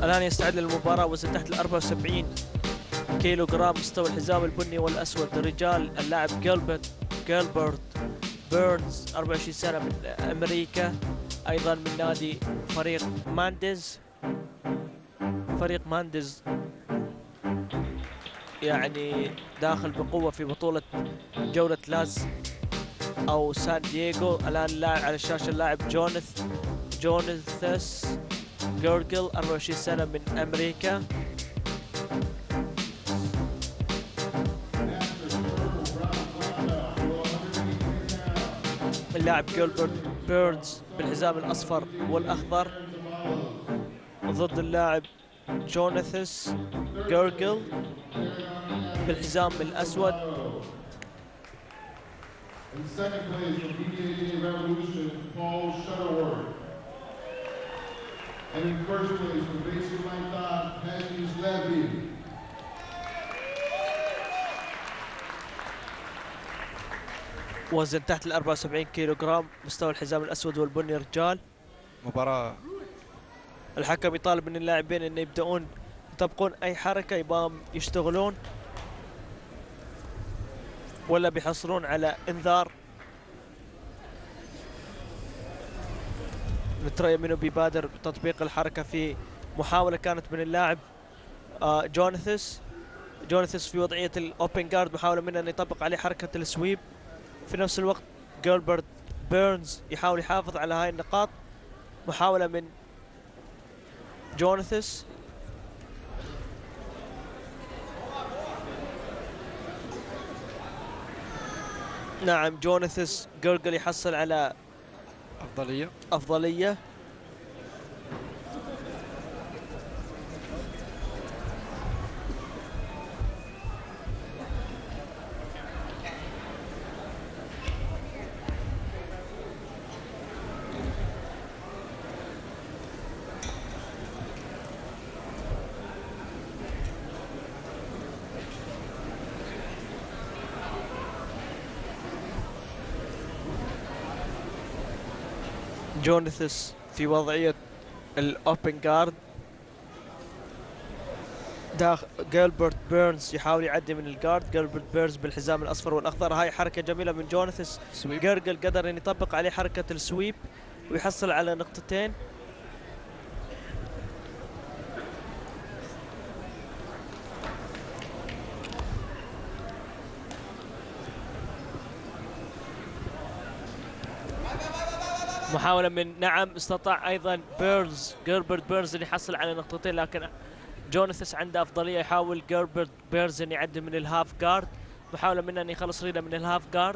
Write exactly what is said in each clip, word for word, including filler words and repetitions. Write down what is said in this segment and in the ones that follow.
الآن يستعد للمباراة وزن تحت ال أربعة وسبعين كيلو جرام مستوى الحزام البني والأسود. الرجال اللاعب جيلبرت جيلبرت بيرنز أربعة وعشرين سنة من أمريكا، أيضا من نادي فريق مانديز. فريق مانديز يعني داخل بقوة في بطولة جولة لاس أو سان دييغو. الآن اللاعب على الشاشة اللاعب جونث جونثس جورجل أربعة وعشرين سنة من أمريكا. اللاعب جيلبرت بيرنز بالحزام الأصفر والأخضر ضد اللاعب جوناثس جورجل بالحزام الأسود. وزن تحت ال أربعة وسبعين كيلو جرام مستوى الحزام الأسود والبني رجال. مباراة الحكم يطالب من اللاعبين أن يبدأون يطبقون أي حركة يبغون يشتغلون ولا بيحصلون على إنذار. نترى منه بيبادر بتطبيق الحركة في محاولة كانت من اللاعب آه جوناثس جوناثس في وضعية الأوبن جارد، محاولة منه أن يطبق عليه حركة السويب. في نفس الوقت جيلبرت بيرنز يحاول يحافظ على هاي النقاط. محاولة من جوناثس نعم جوناثس جورجل يحصل على أفضلية أفضلية. جوناثس في وضعية الأوبن جارد. داخل جيلبرت بيرنز يحاول يعدي من الجارد. جيلبرت بيرنز بالحزام الأصفر والأخضر. هاي حركة جميلة من جوناثس. جرجل قدر أن يطبق عليه حركة السويب ويحصل على نقطتين. محاولة من نعم استطاع أيضا بيرنز جيلبرت بيرنز أن يحصل على نقطتين، لكن جوناثس عنده أفضلية. يحاول جيلبرت بيرنز أن يعدي من الهاف جارد. محاولة منه أن يخلص ريده من الهاف جارد.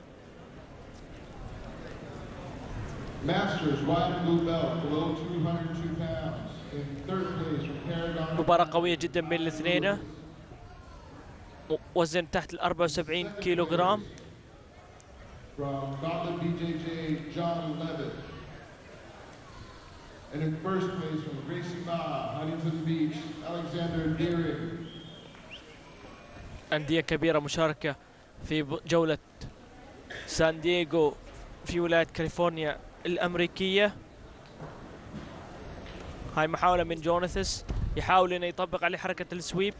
مباراة قوية جدا بين الاثنين. وزن تحت ال أربعة وسبعين كيلو جرام. From Gauntlet B J J, John Levitt. And in first place from Gracie Ma, Huntington Beach, Alexander Deering. أندية كبيرة مشاركة في جولة سان دييغو في ولاية كاليفورنيا الأمريكية. هاي محاولة من جوناثس يحاول أن يطبق عليه حركة السويب.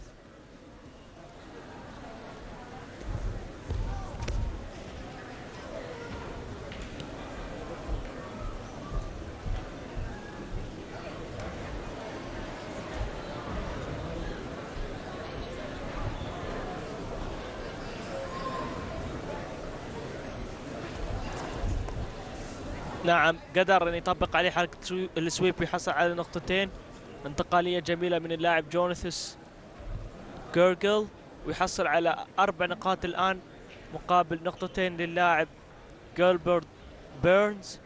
نعم قدر أن يطبق عليه حركة السويب ويحصل على نقطتين. انتقالية جميلة من اللاعب جوناثس جورجل ويحصل على أربع نقاط الآن مقابل نقطتين للاعب جيلبرت بيرنز.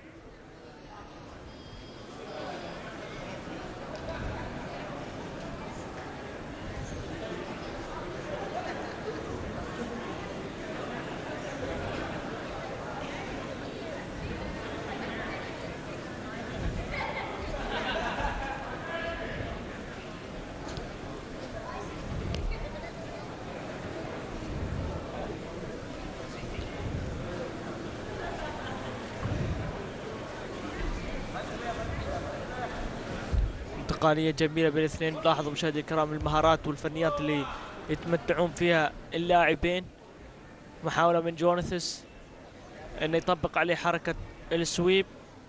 تقنية جميلة بين الاثنين. لاحظوا مشاهدي الكرام المهارات والفنيات اللي يتمتعون فيها اللاعبين. محاولة من جوناثس انه يطبق عليه حركة السويب.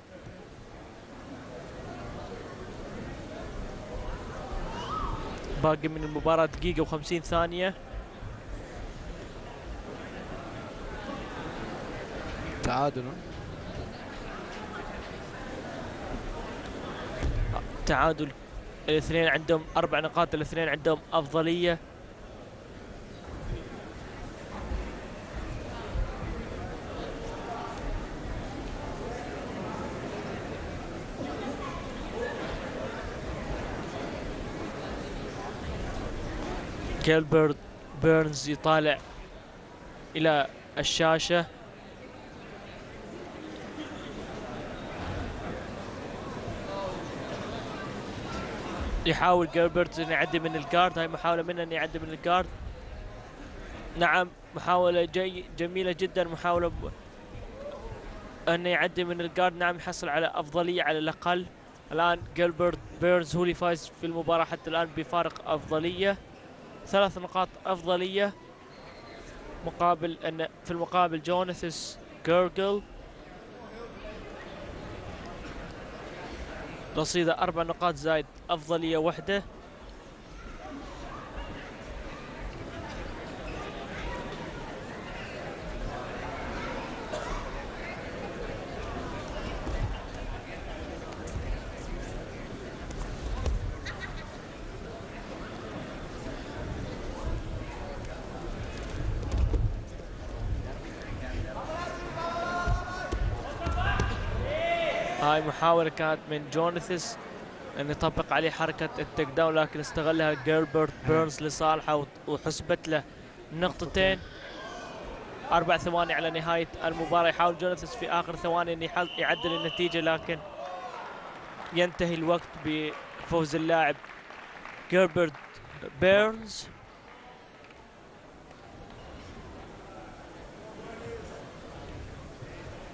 باقي من المباراة دقيقة وخمسين ثانية. تعادل. تعادل، الاثنين عندهم أربع نقاط، الاثنين عندهم أفضلية. جيلبرت بيرنز يطالع إلى الشاشة. يحاول جيلبرت أن يعدي من الجارد. هاي محاولة منه أن يعدي من الجارد. نعم محاولة جي جميلة جدا، محاولة ب... أن يعدي من الجارد. نعم يحصل على أفضلية على الأقل. الآن جيلبرت بيرنز هو اللي فايز في المباراة حتى الآن بفارق أفضلية، ثلاث نقاط أفضلية، مقابل أن في المقابل جوناثس جيرجل رصيده أربع نقاط زائد أفضلية واحدة. هاي محاولة كانت من جوناثس أن يطبق عليه حركة التيك داون، لكن استغلها جيلبرت بيرنز لصالحه وحسبت له نقطتين. أربع ثواني على نهاية المباراة. يحاول جوناثس في آخر ثواني أن يعدل النتيجة، لكن ينتهي الوقت بفوز اللاعب جيلبرت بيرنز.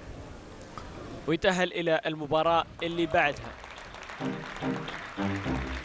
ويتأهل إلى المباراة اللي بعدها.